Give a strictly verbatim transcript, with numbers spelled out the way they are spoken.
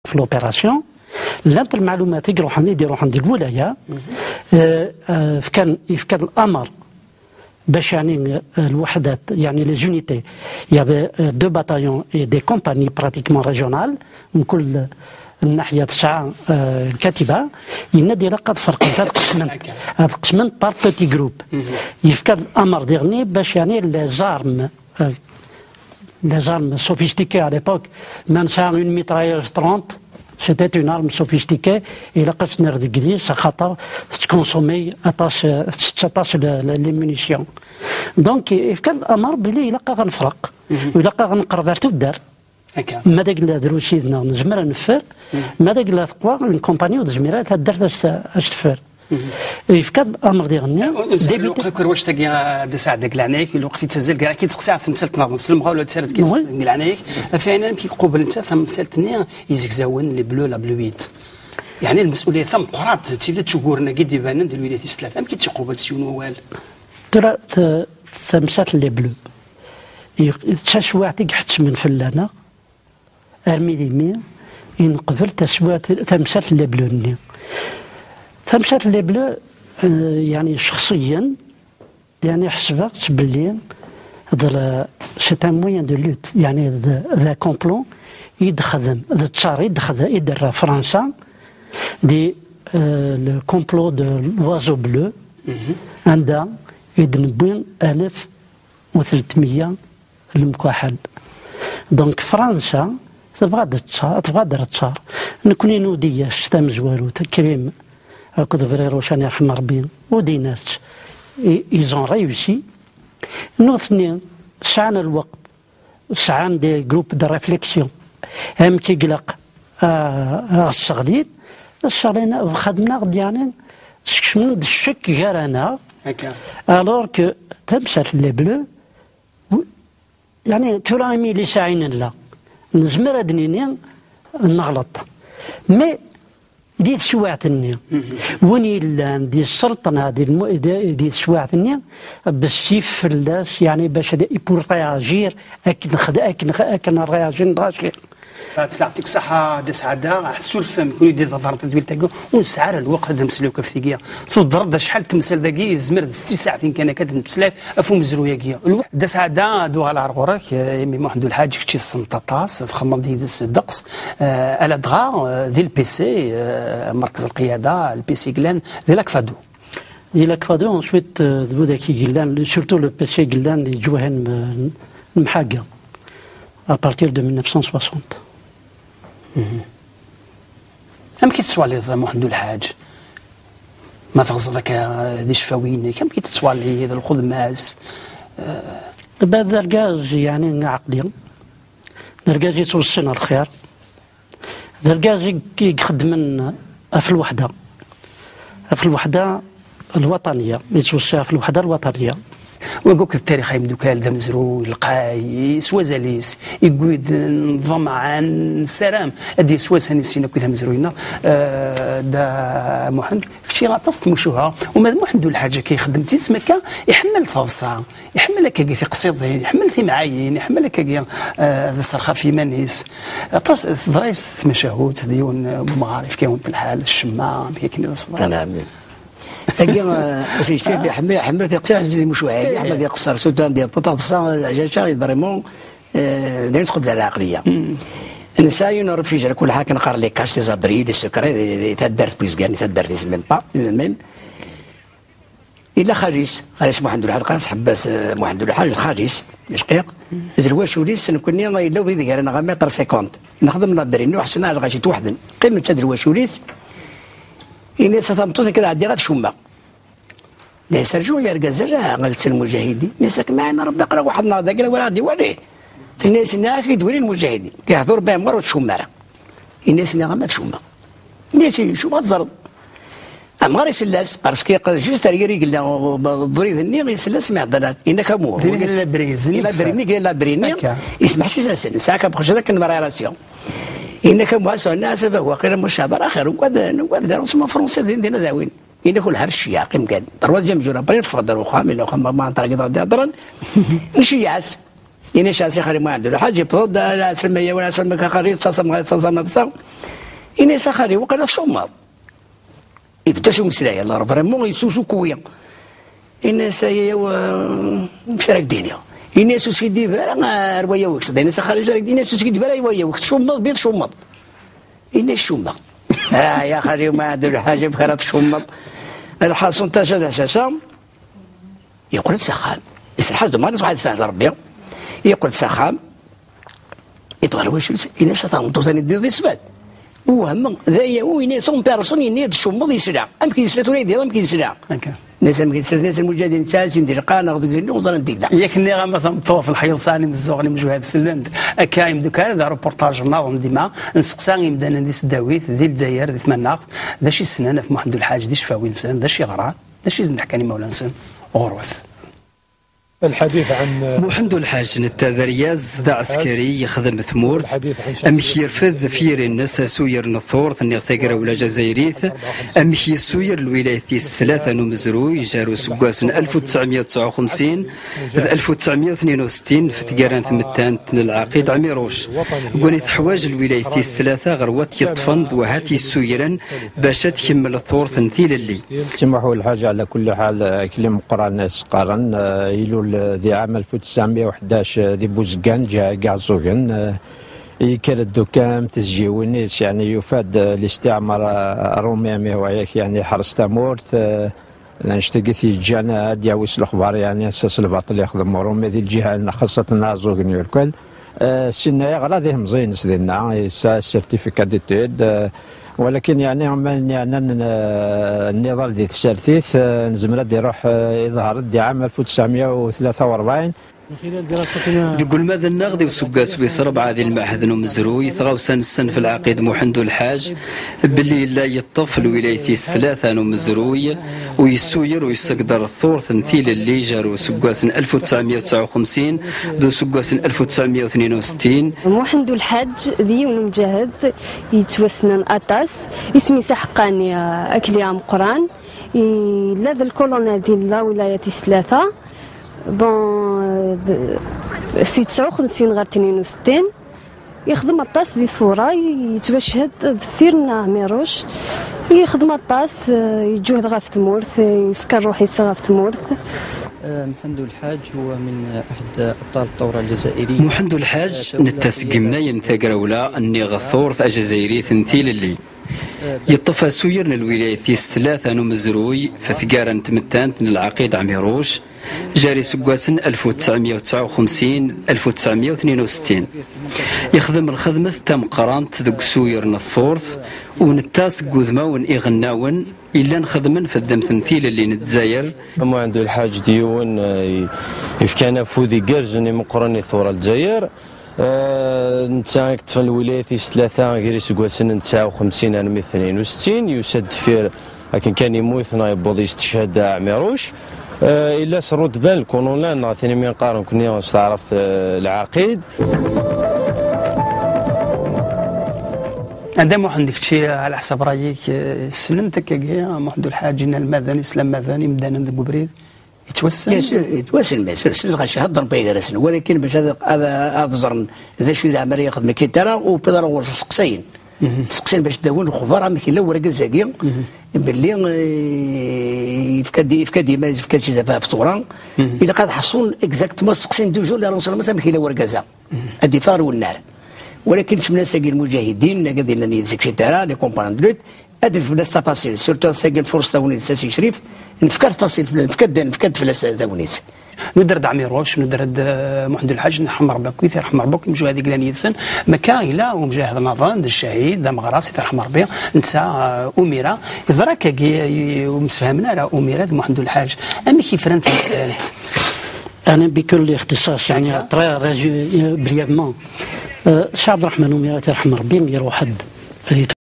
في لوبيراسيون لانت المعلومات يروحوا يديروا عند الولايه كان كان الامر باش يعني الوحدات يعني لي زونيتي يافي دو باتايون اي دي كومباني براتيكمون ريجيونال من كل الناحيه تسعه الكاتبه ينادي لقد فرق هذا قسمنت هذا قسمنت بار بوتي جروب يفكر الامر ديرني باش يعني لي زارم les armes sophistiquées à l'époque, même ça une mitrailleuse trente, c'était une arme sophistiquée et la قصنر ديكري خاطر تكونسومي اتاش تشطاش لي مونيسيون دونك كان الامر بلي الا غنفرق ولا غنقرب تو الدار ما داك لا درو سيدنا نجمر نفر ما داك لا تقوى اون كومباني ودزميرات دارت اش تفر يفكر الامر ديالنا ديبيت واش تاكي دسا داك العنايك الوقت تزال كاع كي تسقسي في مساله ناض نسلمها ولا تسرد كي تسقسي العنايك فعلا كي قبل انت ثم مسالتني يزكزاون لي بلو لا بلويت يعني المسؤوليه ثم قرات تيدا تشكورنا كي ديبان ديال الولايات الثلاثه كي تقبل سيونو وال ترى ثمسات لي بلو تشوا تقحت من فلانه ارمي ديمي ينقبل تسوا ثمسات لي بلو ني تمشات لي بلو يعني شخصيا يعني حسبت باللي هذا سي ان موين دو لوت يعني ذا كومبلون يدخدم ذا تشار يدخل يدير فرنسا دي لو كومبلو دو لوازو بلو عندها يدنبوين ألف وثلاثمية المكحل دونك فرنسا تبغى تشار تبغى دير تشار نكوني نوديه شتا مزوالو تكريم هكذا فري روشان يرحم ربي ودينات ايزون ريوسي نو ثنين سعنا الوقت سعان دي جروب دو ريفليكسيون هم كيقلق الشغلين الشغلين خدمنا يعني من الشك غير انا الور كو تمشات لي بلو يعني ترامي لي ساعين لا نزمر ادنيني نغلط مي ديت سواعتني وني لان دي السلطنه دي الم... دي سواعتني باش يفلاس يعني باش يبور رياجير اكن خد اكن اكن رياجين داشي يعطيك الصحة دا سعادة سولف يكون يدير ظهرت دويل تاكو ونسعر الوقت هذا مسلو كفثيكيا تضرد شحال تمثل ذاكي زمر ست ساعات فين كان كاد نتسلاف افو مزرويه كيا دا سعادة دو على عرغورك يمي محمد الحاج كشي السنطاطاس تخمم دي الدقس الا دغا ذي البي سي مركز القيادة البي سي كلان ذي لاكفادو ذي لاكفادو ensuite دو داكي كلان سورتو لو بي سي كلان اللي جوهن المحاقة à partir de mille neuf cent soixante. كم كي تسوالي محمد الحاج ما تغزلك ذي شفاوين كم كي تسوالي ذا الخدماس بعد الرجاج يعني عقلي الرجاج يتوصلنا الخير الرجاج يخدم في الوحده في الوحده الوطنيه يتوصلها في الوحده الوطنيه وقوك التاريخ يمدوك هذا مزرو يلقاي سوازاليس يقود نظام عن السلام ادي سواساني سينا كذا مزروينا آه دا محمد شي غطست مشوها وما محمد الحاجه كيخدم تيسما كا يحمل فاصا يحمل لك في قصيدين يحمل في معاين يحمل لك هذا آه صرخه في منيس طاس ضريس مشاهود ديون معارف كيون في الحال الشمام كاين الصدر نعم تلقى سيستي حمل حملت يقطع جزء مشوعي احمد يقصر سودان ديال بطاطس العجاجه فريمون داير تقبل على العقليه النساء ينعرف في كل حاجه نقرا لي كاش لي زابري لي سكري تدارت بليس كاع تدارت ميم با ميم الا خريس خريس محمد الحاج قنص حباس محمد الحاج خريس شقيق زرواش وليس نكوني الا وليد كاع انا متر سيكونت نخدم لابرين وحسنا غاشي توحدن قيمه تدرواش وليس إني ستمتص كذا عندي غير شومة. لا سرجوا يا رجال غلت المجاهدين مسك معنا ربي قرا واحد النهار ذاك ولا غادي وريه. الناس ناخي دوري المجاهدين كيهضر بهم مرة تشومة. الناس اللي غما تشومة. الناس شو ما تزرد. أما غير يسلاس باسكو جوست ريري قلنا بريد الني يسلاس ما عندنا إنك مو. لا بريز. لا بريني لا بريني. يسمح سيسا ساكا بخش ذاك المراراسيون. إنك مؤسس الناس فهو قيل مش هذا آخر وكذا وكذا اسمه فرنسا دينا داوين إنك كل هرش يا قيم كان دروازة مجورة بريد فضل وخامل وخام ما أنت راجع هضرن نشيعس إني شاسي خاري ما عنده حاجة يبرد لا سلمية ولا سلمك خاري تصاصم خاري تصاصم تصاصم إني سخاري وقال شمر يبدا شو مسلايا الله فريمون يسوسو كويا الناس هي مشارك دينيا الناس سيدي فارا روايه وكس الناس خارج الناس سيدي فارا روايه وكس شمر بيض شمر الناس شمر اه يا خاري ما عنده حاجة بخيرات شمر الحاصل تاجد اساسا يقول تسخام يسرحز ما نصح هذا سهل ربي يقول تسخام يطلع واش الناس تنطو ثاني دير ذي سبات وهم ذا وين سون بيرسون ينيد شمض يسرع ام كيسلات ولا يدير ام كيسرع ناس ام كيسلات ناس المجاهدين تاج ندير قانا ناخذ نوصل ندير ياك اللي مثلا طوف الحيض ثاني من الزوغني من جهاد السلم كايم دوك هذا روبورتاج ناظم ديما نسقسا يمدان ندي سداويت ذي الجزائر ذي ثماناق ذا شي سنان في محمد الحاج دي شفاوي نسان ذا شي غرا ذا شي نحكي مولانا نسان غروث الحديث عن محمد الحاج نتاذرياز ذا عسكري يخدم ثمورث أمك يرفذ فير الناس سوير نثور ثني ثقرا ولا جزائريث أمك يسوير الولاية ثلاثة نمزروي جارو سقاس ألف وتسعمائة وتسعة وخمسين ألف وتسعمائة واثنين وستين في ثقران ثمتان العقيد عميروش قوني حواج الولاية ثلاثة غروات يطفن وهاتي السويرا باش تكمل الثور تنثيل اللي سمحوا الحاجة على كل حال كلمة قران ناس قرن يلو ذي عام ألف وتسعمائة وأحد عشر ذي بوزقان جا قعزوغن يكال الدكام تسجيو الناس يعني يفاد الاستعمار الرومي وياك يعني حرس تامورث نشتقث الجانا دياويس الاخبار يعني اساس الباطل يخدم رومي ذي الجهه خاصه نازوغن يركل سنة غلا ذي مزين سدينا سيرتيفيكات ديتود ولكن يعني عمال يعني النضال ديال السالثيث نزمر دي يروح يظهر دي عام ألف وتسعمائة وثلاثة وأربعين من خلال دراستنا تقول ماذا النغدي وسقاس ويصرب عادي المعهد نمزروي ثغاوسان السن في العقيد محمد الحاج باللي لا يطفل ولاية ثلاثة نمزروي ويسوير ويسقدر الثور تمثيل اللي جارو سقاس ألف وتسعمائة وتسعة وخمسين دو سقاس ألف وتسعمائة واثنين وستين محمد الحاج ذي مجاهد يتوسنن أطاس اسمي سحقاني أكليام قران لا ذا الكولونيل ديال لا ولاية ثلاثة بون سي تسعة وخمسين غير اثنين وستين يخدم الطاس دي ثورة يتبشهد ذفيرنا ميروش يخدم الطاس يجوهد غا في تمورث يفكر روحي يسغى في تمورث. محمد الحاج هو من احد ابطال الثوره الجزائريه. محمد الحاج نتسقمنا ينثقر ولا اني غثور الجزائري تمثيل اللي يطفى سويرنا الولاية الثلاثة نمزروي فثقارا تمتان العقيد عميروش جاري سقاسن ألف وتسعمائة وتسعة وخمسين ألف وتسعمائة واثنين وستين يخدم الخدمة تم قرانت ذوك سويرنا الثورث ونتاس قوذماون إغناون إلا نخدمن في الدم تمثيل اللي نتزاير. ما عنده الحاج ديون يفكانا فوذي قرجني مقرني ثورة الجزائر نتا كتفن الولاية ثلاثة غير سكواسن تسعة وخمسين أنا اثنين وستين يسد فير لكن كان يموت يبوض يستشهد عميروش إلا سرود بان الكولونيل ثاني من قارن كنا استعرفت العقيد. عندما عندك شيء على حسب رايك سننتك يا محمد الحاج ان المذاني اسلام مذاني مدانا ندق بريد يتوسل يتوسل ما سلسل غاش هضر بيد راسنا ولكن باش هذا هذا الزرن اذا شي العمليه ياخذ مكي ترى وبدر هو سقسين سقسين باش داون الخبراء ما كاين لا ورقه زاكيه باللي يفكد يفكد ما يفكد شي زعما في الصوره اذا قاد حصون اكزاكتومون سقسين دو جور لا رسول ما كاين لا ورقه زا الدفاع والنار ولكن سمنا ساقي المجاهدين قادرين نيزكسيتارا لي كومباندلوت هذه الفلاس تفاصيل سورتو ساقي الفرصه تاونيس سي شريف نفكر تفاصيل نفكد نفكد فلاس تاونيس ندرد عميروش ندرد محمد الحاج نحم ربك كويث يرحم ربك مجو هذيك لان يتسن مكان الى ومجاهد نظن الشهيد دم غراسي يرحم ربي نتا اميره يضرك ومتفاهمنا على اميره محمد الحاج امي كيف انت سالت انا بكل اختصاص يعني تري بريفمون شعب الرحمن اميره يرحم ربي يروح حد